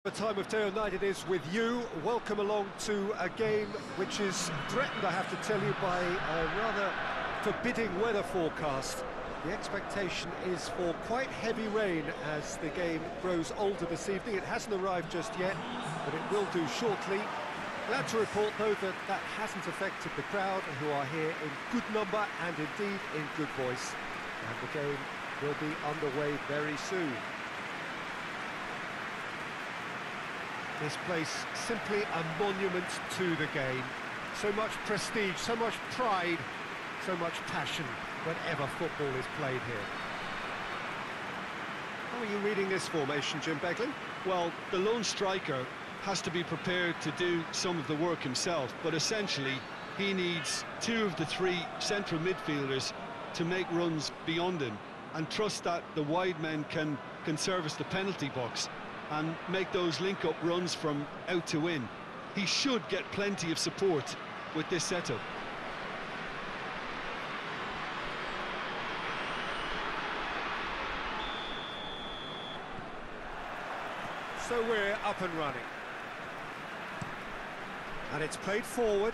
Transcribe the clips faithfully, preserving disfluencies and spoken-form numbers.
The time of day or night it is with you. Welcome along to a game which is threatened, I have to tell you, by a rather forbidding weather forecast. The expectation is for quite heavy rain as the game grows older this evening. It hasn't arrived just yet, but it will do shortly. Glad to report, though, that that hasn't affected the crowd, who are here in good number and indeed in good voice. And the game will be underway very soon. This place simply a monument to the game. So much prestige, so much pride, so much passion whenever football is played here. How are you reading this formation, Jim Beglin? Well, the lone striker has to be prepared to do some of the work himself, but essentially he needs two of the three central midfielders to make runs beyond him and trust that the wide men can, can service the penalty box and make those link-up runs from out to in. He should get plenty of support with this setup. So we're up and running. And it's played forward.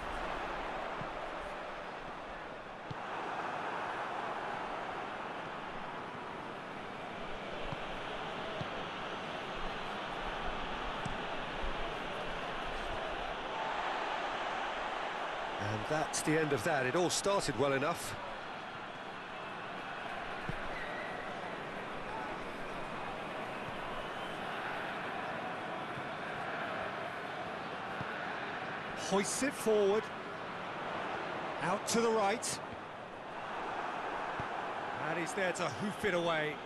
And that's the end of that. It all started well enough. Hoists it forward. Out to the right. And he's there to hoof it away.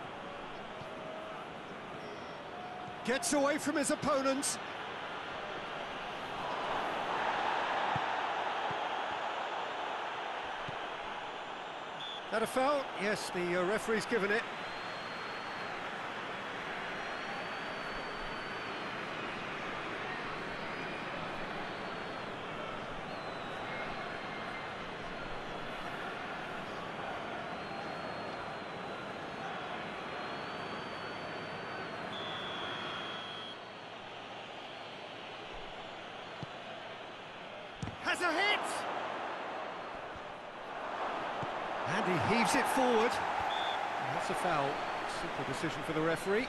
Gets away from his opponent. That a foul? Yes, the uh, referee's given it. Has a hit! And he heaves it forward. And that's a foul. Simple decision for the referee.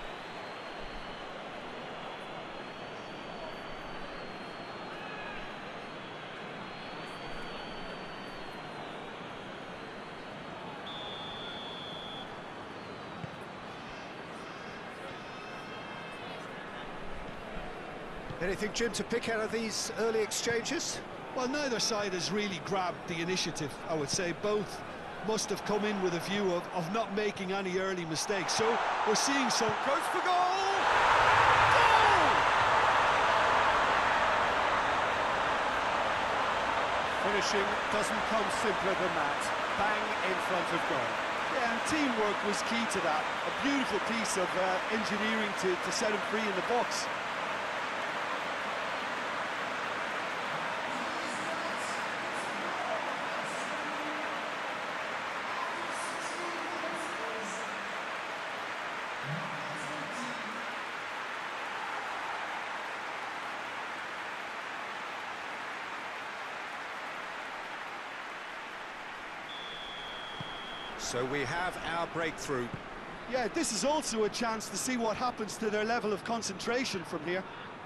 Anything, Jim, to pick out of these early exchanges? Well, neither side has really grabbed the initiative, I would say. Both must have come in with a view of, of not making any early mistakes. So we're seeing some... Goes for goal! Goal! Finishing doesn't come simpler than that. Bang in front of goal. Yeah, and teamwork was key to that. A beautiful piece of uh, engineering to, to set him free in the box. So we have our breakthrough. Yeah, this is also a chance to see what happens to their level of concentration from here.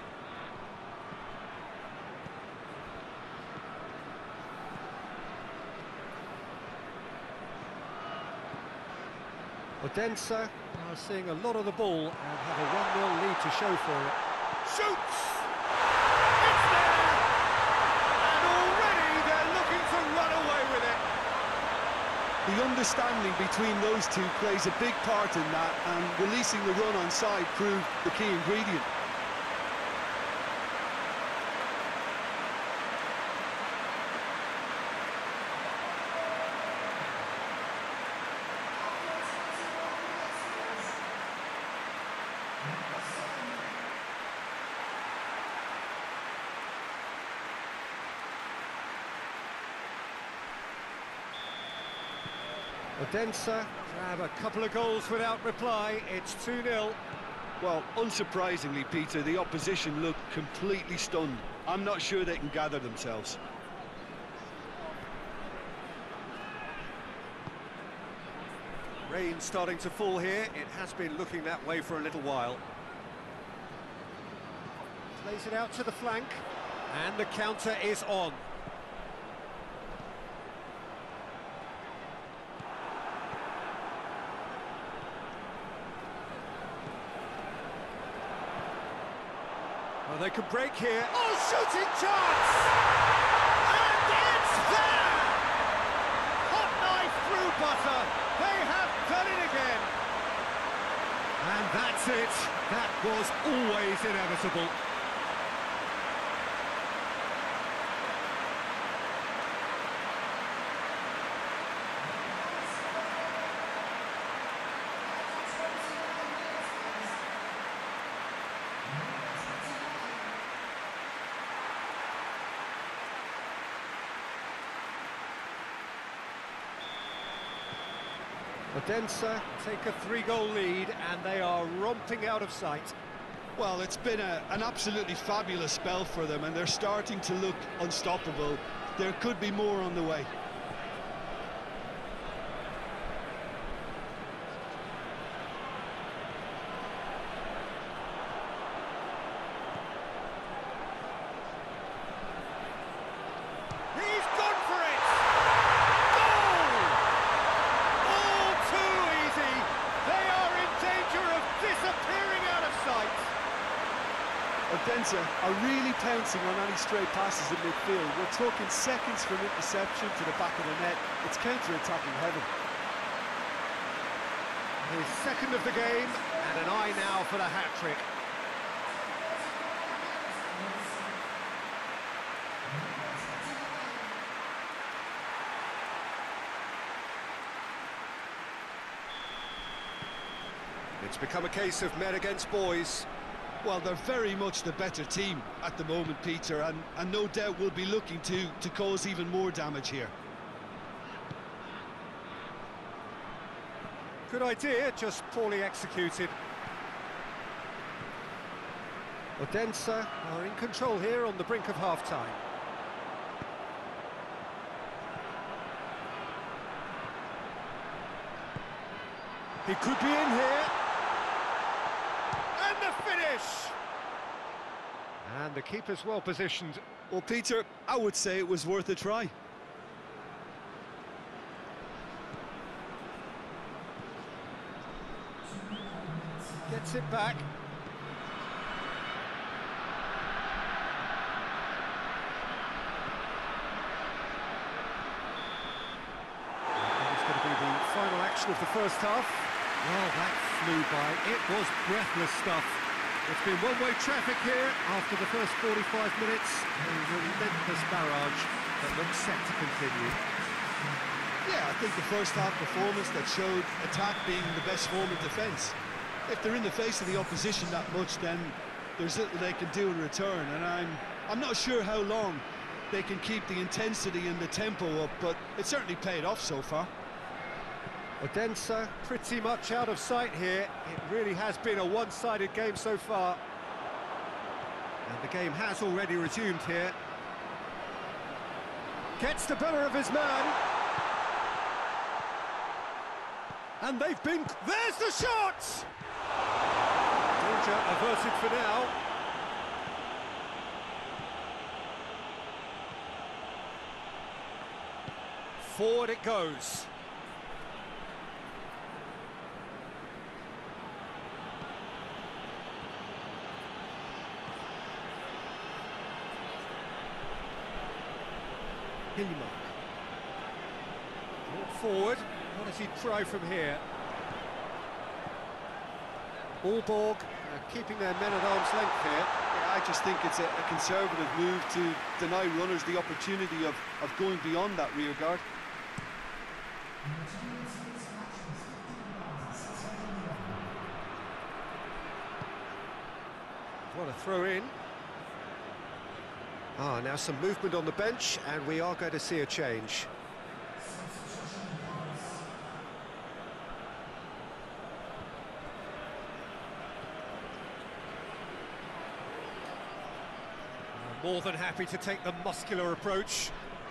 Odense are seeing a lot of the ball and have a one nil lead to show for it. Shoots! It's there! And already they're looking to run away with it. The understanding between those two plays a big part in that, and releasing the run on side proved the key ingredient. Odense grab a couple of goals without reply. It's two nil. Well, unsurprisingly, Peter, the opposition look completely stunned. I'm not sure they can gather themselves. Rain starting to fall here. It has been looking that way for a little while. Plays it out to the flank, and the counter is on. Well, they could break here. Oh, shooting chance! And it's there! Hot knife through butter. They have done it again. And that's it. That was always inevitable. Odense take a three-goal lead, and they are romping out of sight. Well, it's been a, an absolutely fabulous spell for them, and they're starting to look unstoppable. There could be more on the way. Odense are really pouncing on any stray passes in midfield. We're talking seconds from interception to the back of the net. It's counter-attacking heaven. His second of the game, and an eye now for the hat-trick. It's become a case of men against boys. Well, they're very much the better team at the moment, Peter, and, and no doubt will be looking to, to cause even more damage here. Good idea, just poorly executed. Odense are in control here on the brink of half-time. He could be in here. And the finish! And the keeper's well positioned. Well, Peter, I would say it was worth a try. Gets it back. It's going to be the final action of the first half. Well, that flew by. It was breathless stuff. It's been one-way traffic here after the first forty-five minutes. A relentless barrage that looks set to continue. Yeah, I think the first half performance that showed attack being the best form of defence. If they're in the face of the opposition that much, then there's little they can do in return, and I'm I'm not sure how long they can keep the intensity and the tempo up, but it certainly paid off so far. Odense pretty much out of sight here. It really has been a one-sided game so far. And the game has already resumed here. Gets the better of his man. And they've been... There's the shot! Danger averted for now. Forward it goes. Hillimark. Brought forward. What does he try from here? Aalborg uh, keeping their men at arm's length here. Yeah, I just think it's a, a conservative move to deny runners the opportunity of, of going beyond that rear guard. What a throw in. Ah, now some movement on the bench, and we are going to see a change. More than happy to take the muscular approach.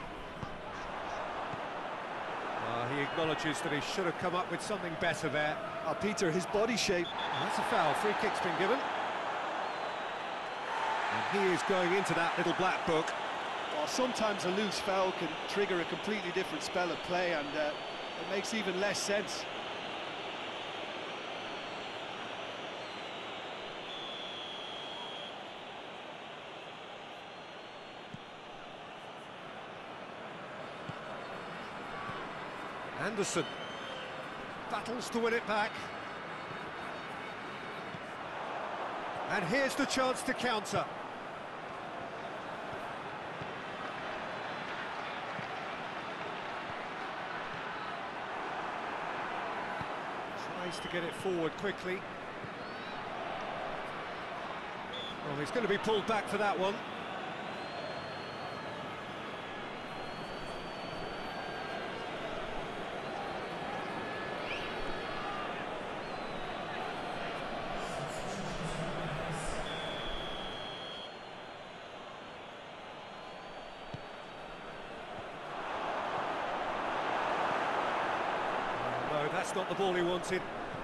Uh, he acknowledges that he should have come up with something better there. Uh, Peter, his body shape. Oh, that's a foul. Free kick's been given. And he is going into that little black book. Well, sometimes a loose foul can trigger a completely different spell of play, and uh, it makes even less sense. Anderson battles to win it back. And here's the chance to counter. Tries to get it forward quickly. Well, he's going to be pulled back for that one. No, that's not the ball he wanted.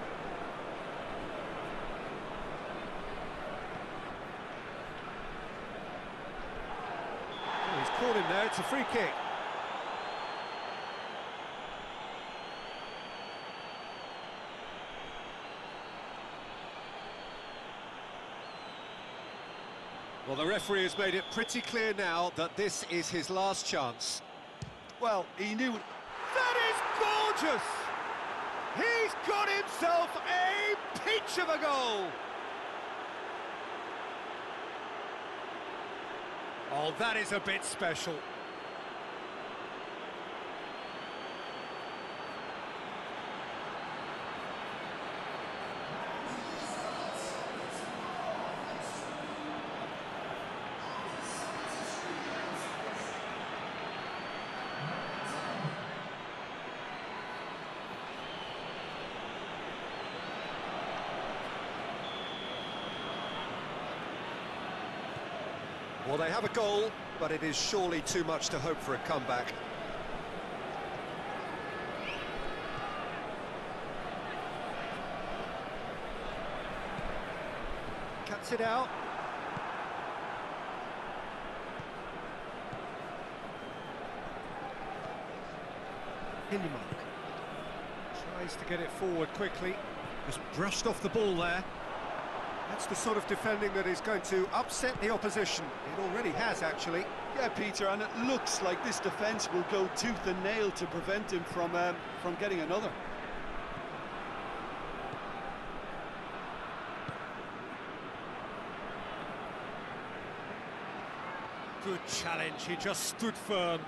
Oh, he's caught him there, it's a free kick. Well, the referee has made it pretty clear now that this is his last chance. Well, he knew... That is gorgeous! He's got himself a peach of a goal! Oh, that is a bit special. Well, they have a goal, but it is surely too much to hope for a comeback. Cuts it out. Hindemark tries to get it forward quickly. Just brushed off the ball there. That's the sort of defending that is going to upset the opposition. It already has, actually. Yeah, Peter, and it looks like this defence will go tooth and nail to prevent him from, um, from getting another. Good challenge, he just stood firm.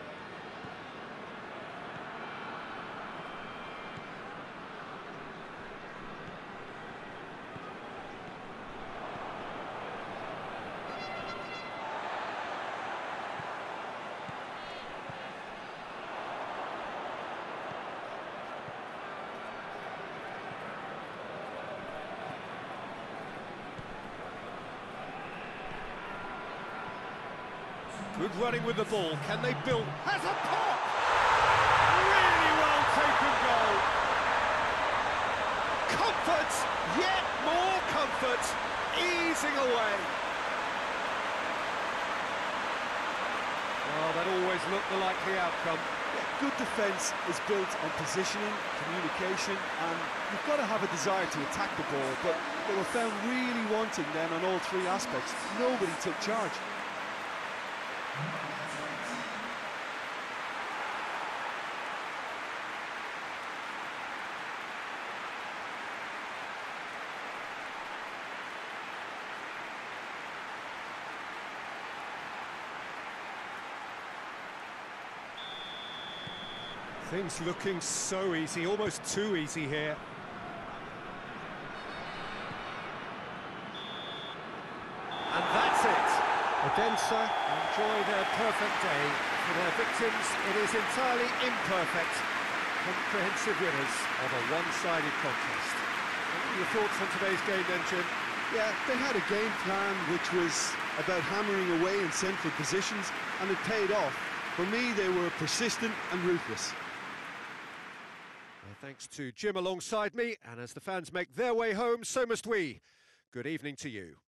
Good running with the ball. Can they build? Has a pop! Really well taken goal. Comfort, yet more comfort, easing away. Well, that always looked the likely outcome. Yeah, good defence is built on positioning, communication, and you've got to have a desire to attack the ball, but they were found really wanting then on all three aspects. Nobody took charge. Things looking so easy, almost too easy here. And that's it. Odense enjoy their perfect day. For their victims, it is entirely imperfect. Comprehensive winners of a one-sided contest. What are your thoughts on today's game then, Jim? Yeah, they had a game plan which was about hammering away in central positions, and it paid off. For me, they were persistent and ruthless. Well, thanks to Jim alongside me, and as the fans make their way home, so must we. Good evening to you.